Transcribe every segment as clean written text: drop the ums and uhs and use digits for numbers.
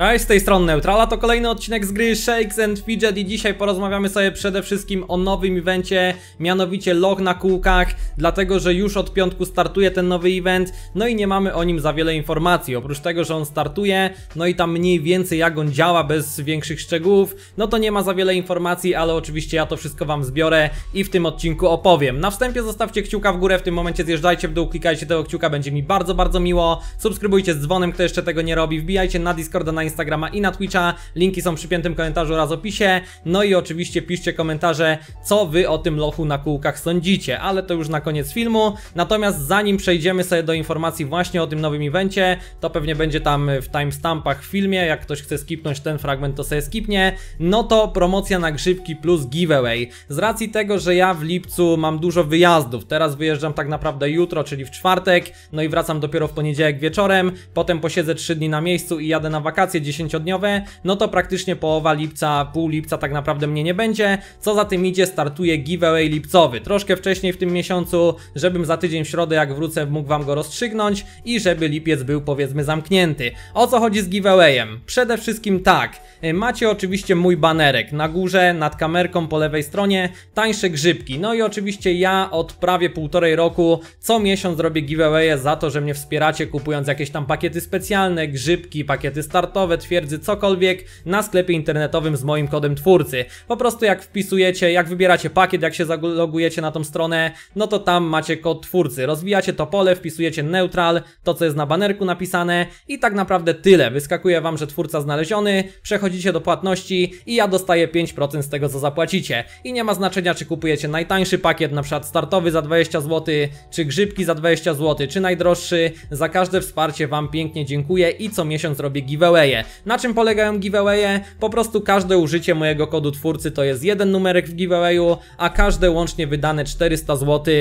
Cześć, z tej strony Neutral, a to kolejny odcinek z gry Shakes and Fidget i dzisiaj porozmawiamy sobie przede wszystkim o nowym evencie, mianowicie loch na kółkach, dlatego że już od piątku startuje ten nowy event, no i nie mamy o nim za wiele informacji, oprócz tego, że on startuje, no i tam mniej więcej jak on działa bez większych szczegółów, no to nie ma za wiele informacji, ale oczywiście ja to wszystko wam zbiorę i w tym odcinku opowiem. Na wstępie zostawcie kciuka w górę, w tym momencie zjeżdżajcie w dół, klikajcie tego kciuka, będzie mi bardzo miło, subskrybujcie z dzwonem, kto jeszcze tego nie robi, wbijajcie na Discorda, na Instagrama i na Twitcha, linki są w przypiętym komentarzu oraz opisie, no i oczywiście piszcie komentarze, co wy o tym lochu na kółkach sądzicie, ale to już na koniec filmu. Natomiast zanim przejdziemy sobie do informacji właśnie o tym nowym evencie, to pewnie będzie tam w timestampach w filmie, jak ktoś chce skipnąć ten fragment, to sobie skipnie, no to promocja na grzybki plus giveaway. Z racji tego, że ja w lipcu mam dużo wyjazdów, teraz wyjeżdżam tak naprawdę jutro, czyli w czwartek, no i wracam dopiero w poniedziałek wieczorem, potem posiedzę 3 dni na miejscu i jadę na wakacje 10-dniowe, no to praktycznie połowa lipca, pół lipca tak naprawdę mnie nie będzie. Co za tym idzie, startuje giveaway lipcowy, troszkę wcześniej w tym miesiącu, żebym za tydzień w środę jak wrócę mógł wam go rozstrzygnąć i żeby lipiec był powiedzmy zamknięty. O co chodzi z giveawayem? Przede wszystkim tak, macie oczywiście mój banerek, na górze nad kamerką po lewej stronie tańsze grzybki, no i oczywiście ja od prawie 1,5 roku co miesiąc robię giveawaye za to, że mnie wspieracie kupując jakieś tam pakiety specjalne, grzybki, pakiety startowe, twierdzy, cokolwiek na sklepie internetowym z moim kodem twórcy. Po prostu jak wpisujecie, jak wybieracie pakiet, jak się zalogujecie na tą stronę, no to tam macie kod twórcy. Rozwijacie to pole, wpisujecie neutral, to co jest na banerku napisane i tak naprawdę tyle. Wyskakuje wam, że twórca znaleziony, przechodzicie do płatności i ja dostaję 5% z tego, co zapłacicie. I nie ma znaczenia, czy kupujecie najtańszy pakiet, na przykład startowy za 20 zł, czy grzybki za 20 zł, czy najdroższy. Za każde wsparcie wam pięknie dziękuję i co miesiąc robię giveawaye. Na czym polegają giveawaye? Po prostu każde użycie mojego kodu twórcy to jest jeden numerek w giveawayu, a każde łącznie wydane 400 zł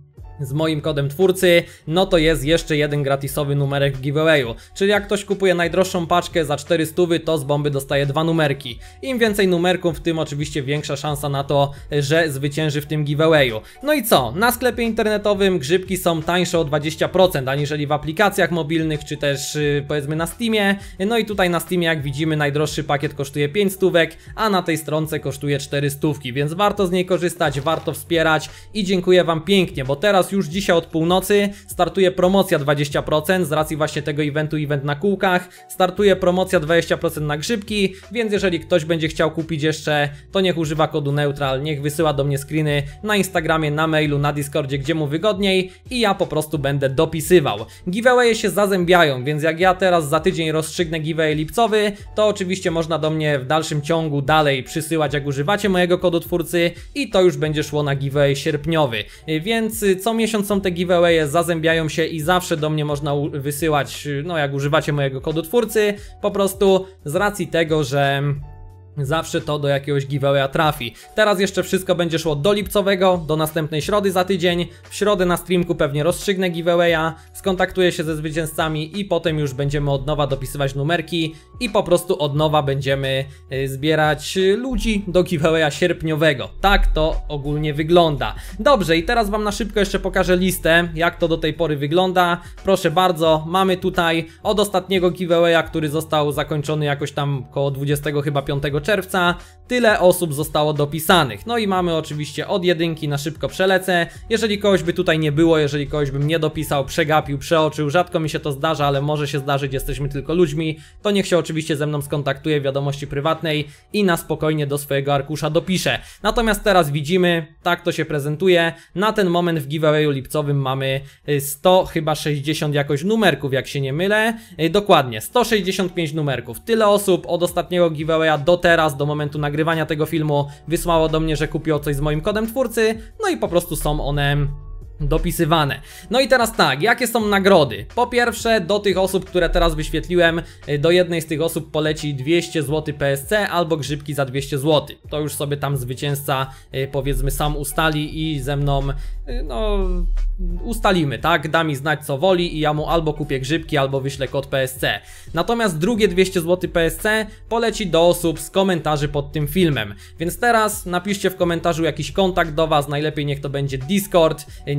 z moim kodem twórcy, no to jest jeszcze jeden gratisowy numerek w giveawayu. Czyli jak ktoś kupuje najdroższą paczkę za 400, to z bomby dostaje 2 numerki. Im więcej numerków, tym oczywiście większa szansa na to, że zwycięży w tym giveawayu. No i co? Na sklepie internetowym grzybki są tańsze o 20% aniżeli w aplikacjach mobilnych, czy też powiedzmy na Steamie. No i tutaj na Steamie, jak widzimy, najdroższy pakiet kosztuje 5 stówek, a na tej stronce kosztuje 4 stówki, więc warto z niej korzystać, warto wspierać i dziękuję wam pięknie, bo teraz już dzisiaj od północy startuje promocja 20% z racji właśnie tego eventu, event na kółkach, startuje promocja 20% na grzybki, więc jeżeli ktoś będzie chciał kupić jeszcze, to niech używa kodu neutral, niech wysyła do mnie screeny na Instagramie, na mailu, na Discordzie, gdzie mu wygodniej i ja po prostu będę dopisywał. Giveawaye się zazębiają, więc jak ja teraz za tydzień rozstrzygnę giveaway lipcowy, to oczywiście można do mnie w dalszym ciągu dalej przysyłać, jak używacie mojego kodu twórcy i to już będzie szło na giveaway sierpniowy, więc co miesiąc są te giveawaye, zazębiają się i zawsze do mnie można wysyłać, no jak używacie mojego kodu twórcy, po prostu z racji tego, że zawsze to do jakiegoś giveawaya trafi. Teraz jeszcze wszystko będzie szło do lipcowego, do następnej środy za tydzień. W środę na streamku pewnie rozstrzygnę giveawaya, skontaktuję się ze zwycięzcami i potem już będziemy od nowa dopisywać numerki i po prostu od nowa będziemy zbierać ludzi do giveawaya sierpniowego. Tak to ogólnie wygląda. Dobrze, i teraz wam na szybko jeszcze pokażę listę, jak to do tej pory wygląda. Proszę bardzo, mamy tutaj od ostatniego giveawaya, który został zakończony jakoś tam koło 20 chyba 5 czerwca, tyle osób zostało dopisanych. No i mamy oczywiście od jedynki, na szybko przelecę. Jeżeli kogoś by tutaj nie było, jeżeli kogoś bym nie dopisał, przegapił, przeoczył, rzadko mi się to zdarza, ale może się zdarzyć, jesteśmy tylko ludźmi, to niech się oczywiście ze mną skontaktuje w wiadomości prywatnej i na spokojnie do swojego arkusza dopiszę. Natomiast teraz widzimy, tak to się prezentuje. Na ten moment w giveawayu lipcowym mamy 100 chyba 60 jakoś numerków, jak się nie mylę. Dokładnie, 165 numerków. Tyle osób od ostatniego giveawaya do teraz, do momentu nagrywania tego filmu wysłało do mnie, że kupiło coś z moim kodem twórcy, no i po prostu są one dopisywane. No i teraz tak, jakie są nagrody? Po pierwsze, do tych osób, które teraz wyświetliłem, do jednej z tych osób poleci 200 zł PSC albo grzybki za 200 zł. To już sobie tam zwycięzca powiedzmy sam ustali i ze mną no ustalimy, tak? Da mi znać co woli i ja mu albo kupię grzybki, albo wyślę kod PSC. Natomiast drugie 200 zł PSC poleci do osób z komentarzy pod tym filmem. Więc teraz napiszcie w komentarzu jakiś kontakt do was, najlepiej niech to będzie Discord,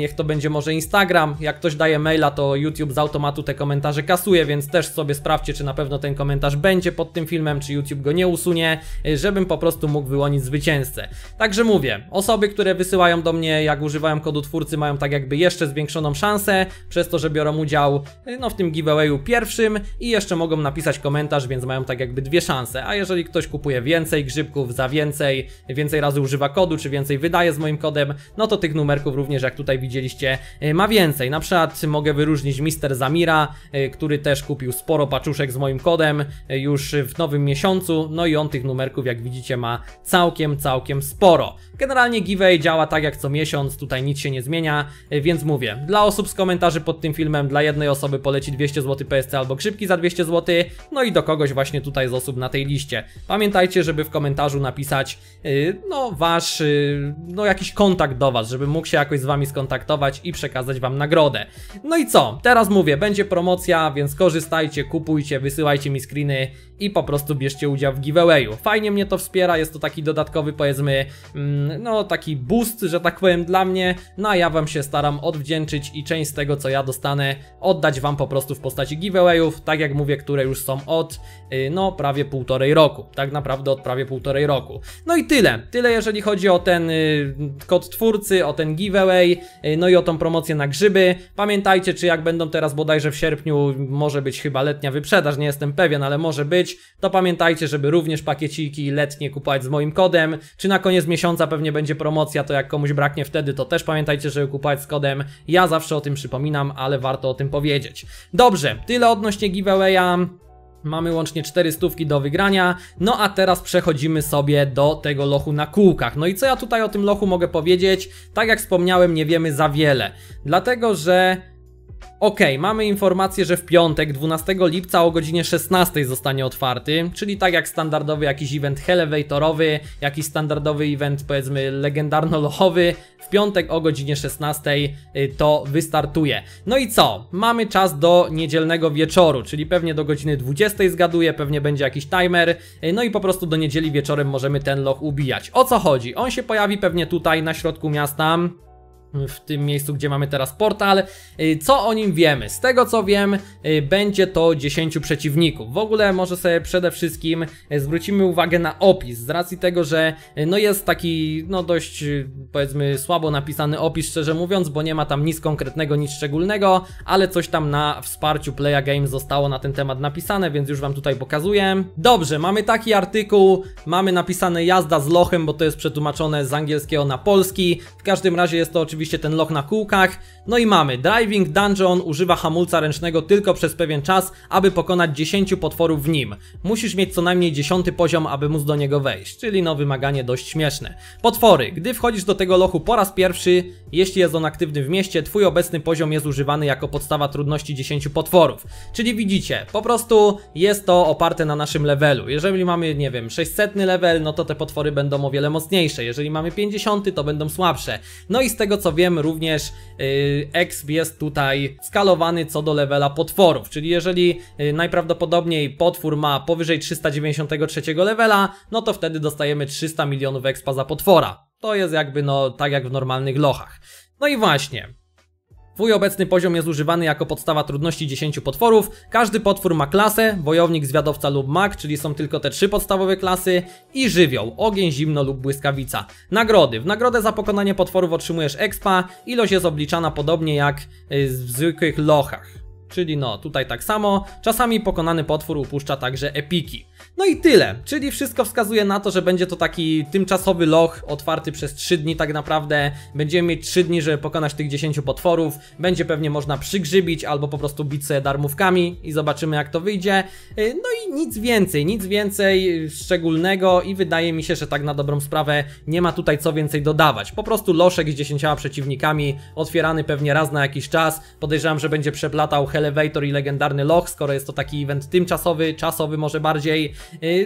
niech to będzie może Instagram. Jak ktoś daje maila, to YouTube z automatu te komentarze kasuje, więc też sobie sprawdźcie, czy na pewno ten komentarz będzie pod tym filmem, czy YouTube go nie usunie, żebym po prostu mógł wyłonić zwycięzcę. Także mówię, osoby, które wysyłają do mnie, jak używają kodu twórcy, mają tak jakby jeszcze zwiększoną szansę, przez to, że biorą udział no, w tym giveawayu pierwszym i jeszcze mogą napisać komentarz, więc mają tak jakby dwie szanse. A jeżeli ktoś kupuje więcej grzybków za więcej razy używa kodu, czy więcej wydaje z moim kodem, no to tych numerków również, jak tutaj widzieliście, ma więcej. Na przykład mogę wyróżnić Mister Zamira, który też kupił sporo paczuszek z moim kodem już w nowym miesiącu, no i on tych numerków, jak widzicie, ma całkiem sporo. Generalnie giveaway działa tak jak co miesiąc, tutaj nic się nie zmienia, więc mówię, dla osób z komentarzy pod tym filmem, dla jednej osoby poleci 200 zł PSC albo grzybki za 200 zł, no i do kogoś właśnie tutaj z osób na tej liście. Pamiętajcie, żeby w komentarzu napisać no wasz, no jakiś kontakt do was, żeby mógł się jakoś z wami skontaktować i przekazać wam nagrodę. No i co? Teraz mówię, będzie promocja, więc korzystajcie, kupujcie, wysyłajcie mi screeny i po prostu bierzcie udział w giveawayu. Fajnie mnie to wspiera, jest to taki dodatkowy, powiedzmy, no taki boost, że tak powiem, dla mnie, no a ja wam się staram odwdzięczyć i część z tego, co ja dostanę, oddać wam po prostu w postaci giveawayów, tak jak mówię, które już są od, no prawie 1,5 roku, tak naprawdę od prawie 1,5 roku. No i tyle jeżeli chodzi o ten kod twórcy, o ten giveaway, no i o tą promocję na grzyby. Pamiętajcie, czy jak będą teraz bodajże w sierpniu, może być chyba letnia wyprzedaż, nie jestem pewien, ale może być, to pamiętajcie, żeby również pakieciki letnie kupować z moim kodem, czy na koniec miesiąca pewnie będzie promocja, to jak komuś braknie wtedy, to też pamiętajcie, żeby kupować z kodem. Ja zawsze o tym przypominam, ale warto o tym powiedzieć. Dobrze, tyle odnośnie giveawaya. Mamy łącznie 400 do wygrania, no a teraz przechodzimy sobie do tego lochu na kółkach. No i co ja tutaj o tym lochu mogę powiedzieć? Tak jak wspomniałem, nie wiemy za wiele, dlatego że mamy informację, że w piątek 12 lipca o godzinie 16 zostanie otwarty, czyli tak jak standardowy jakiś event elevatorowy, jakiś standardowy event, powiedzmy, legendarno-lochowy, w piątek o godzinie 16 to wystartuje. No i co? Mamy czas do niedzielnego wieczoru, czyli pewnie do godziny 20 zgaduję, pewnie będzie jakiś timer, no i po prostu do niedzieli wieczorem możemy ten loch ubijać. O co chodzi? On się pojawi pewnie tutaj na środku miasta, w tym miejscu, gdzie mamy teraz portal. Co o nim wiemy? Z tego co wiem, będzie to 10 przeciwników. W ogóle może sobie przede wszystkim zwrócimy uwagę na opis, z racji tego, że no jest taki no dość, powiedzmy, słabo napisany opis, szczerze mówiąc, bo nie ma tam nic konkretnego, nic szczególnego, ale coś tam na wsparciu Playa Games zostało na ten temat napisane, więc już wam tutaj pokazuję. Dobrze, mamy taki artykuł, mamy napisane jazda z lochem, bo to jest przetłumaczone z angielskiego na polski. W każdym razie jest to oczywiście ten loch na kółkach. No i mamy Driving Dungeon, używa hamulca ręcznego tylko przez pewien czas, aby pokonać 10 potworów w nim. Musisz mieć co najmniej 10 poziom, aby móc do niego wejść, czyli no wymaganie dość śmieszne. Potwory. Gdy wchodzisz do tego lochu po raz pierwszy, jeśli jest on aktywny w mieście, twój obecny poziom jest używany jako podstawa trudności 10 potworów. Czyli widzicie, po prostu jest to oparte na naszym levelu. Jeżeli mamy, nie wiem, 600 level, no to te potwory będą o wiele mocniejsze. Jeżeli mamy 50, to będą słabsze. No i z tego co wiem, również exp jest tutaj skalowany co do levela potworów, czyli jeżeli najprawdopodobniej potwór ma powyżej 393 levela, no to wtedy dostajemy 300 milionów expa za potwora. To jest jakby no tak jak w normalnych lochach. No i właśnie. Twój obecny poziom jest używany jako podstawa trudności 10 potworów. Każdy potwór ma klasę, wojownik, zwiadowca lub mag, czyli są tylko te 3 podstawowe klasy, i żywioł, ogień, zimno lub błyskawica. Nagrody. W nagrodę za pokonanie potworów otrzymujesz expa, ilość jest obliczana podobnie jak w zwykłych lochach. Czyli no, tutaj tak samo. Czasami pokonany potwór upuszcza także epiki. No i tyle, czyli wszystko wskazuje na to, że będzie to taki tymczasowy loch, otwarty przez 3 dni tak naprawdę. Będziemy mieć 3 dni, żeby pokonać tych 10 potworów. Będzie pewnie można przygrzybić albo po prostu bić sobie darmówkami i zobaczymy jak to wyjdzie. No i nic więcej szczególnego i wydaje mi się, że tak na dobrą sprawę nie ma tutaj co więcej dodawać. Po prostu loszek z 10 przeciwnikami, otwierany pewnie raz na jakiś czas. Podejrzewam, że będzie przeplatał Elevator i legendarny loch, skoro jest to taki event tymczasowy, czasowy może bardziej.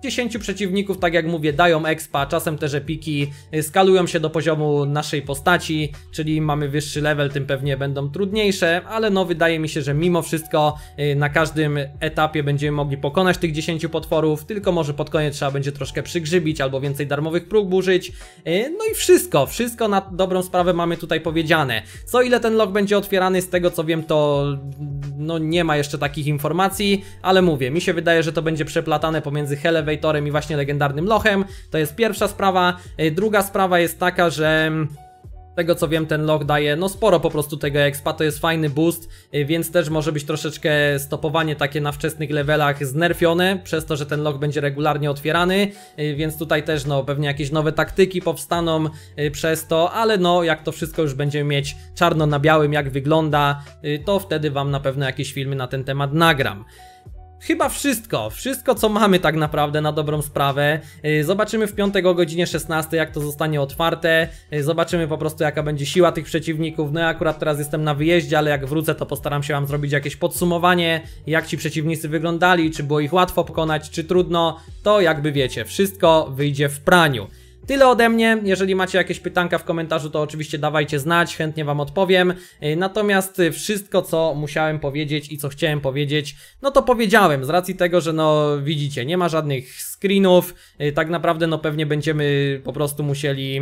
10 przeciwników, tak jak mówię, dają expa, czasem też epiki, skalują się do poziomu naszej postaci, czyli mamy wyższy level, tym pewnie będą trudniejsze, ale no wydaje mi się, że mimo wszystko na każdym etapie będziemy mogli pokonać tych 10 potworów, tylko może pod koniec trzeba będzie troszkę przygrzybić albo więcej darmowych prób użyć. No i wszystko na dobrą sprawę mamy tutaj powiedziane. Co ile ten log będzie otwierany, z tego co wiem, to no nie ma jeszcze takich informacji, ale mówię, mi się wydaje, że to będzie przeplatane pomiędzy Elevatorem i właśnie legendarnym lochem. To jest pierwsza sprawa. Druga sprawa jest taka, że z tego co wiem, ten log daje no sporo po prostu tego expa, to jest fajny boost, więc też może być troszeczkę stopowanie takie na wczesnych levelach znerfione, przez to, że ten log będzie regularnie otwierany, więc tutaj też no pewnie jakieś nowe taktyki powstaną przez to, ale no jak to wszystko już będziemy mieć czarno na białym, jak wygląda, to wtedy wam na pewno jakieś filmy na ten temat nagram. Chyba wszystko co mamy tak naprawdę na dobrą sprawę. Zobaczymy w piątek o godzinie 16 jak to zostanie otwarte. Zobaczymy po prostu jaka będzie siła tych przeciwników. No ja akurat teraz jestem na wyjeździe, ale jak wrócę to postaram się wam zrobić jakieś podsumowanie, jak ci przeciwnicy wyglądali, czy było ich łatwo pokonać, czy trudno. To jakby wiecie, wszystko wyjdzie w praniu. Tyle ode mnie, jeżeli macie jakieś pytanka w komentarzu, to oczywiście dawajcie znać, chętnie wam odpowiem. Natomiast wszystko co musiałem powiedzieć i co chciałem powiedzieć, no to powiedziałem, z racji tego, że no widzicie, nie ma żadnych screenów, tak naprawdę no pewnie będziemy po prostu musieli...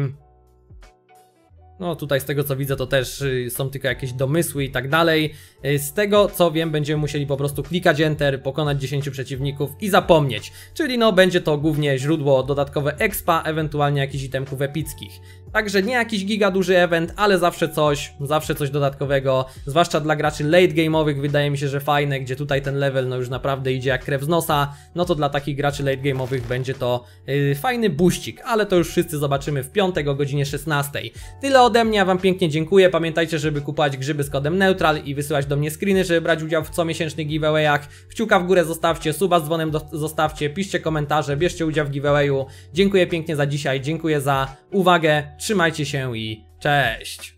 No tutaj z tego co widzę to też są tylko jakieś domysły i tak dalej. Z tego co wiem będziemy musieli po prostu klikać enter, pokonać 10 przeciwników i zapomnieć. Czyli no będzie to głównie źródło dodatkowe expa, ewentualnie jakichś itemków epickich. Także nie jakiś giga duży event, ale zawsze coś dodatkowego. Zwłaszcza dla graczy late game'owych wydaje mi się, że fajne, gdzie tutaj ten level no już naprawdę idzie jak krew z nosa. No to dla takich graczy late game'owych będzie to fajny buścik, ale to już wszyscy zobaczymy w piątek o godzinie 16. Tyle ode mnie, ja wam pięknie dziękuję. Pamiętajcie, żeby kupować grzyby z kodem neutral i wysyłać do mnie screeny, żeby brać udział w comiesięcznych giveawayach. Kciuka w górę zostawcie, suba z dzwonem zostawcie, piszcie komentarze, bierzcie udział w giveawayu. Dziękuję pięknie za dzisiaj, dziękuję za uwagę, trzymajcie się i cześć!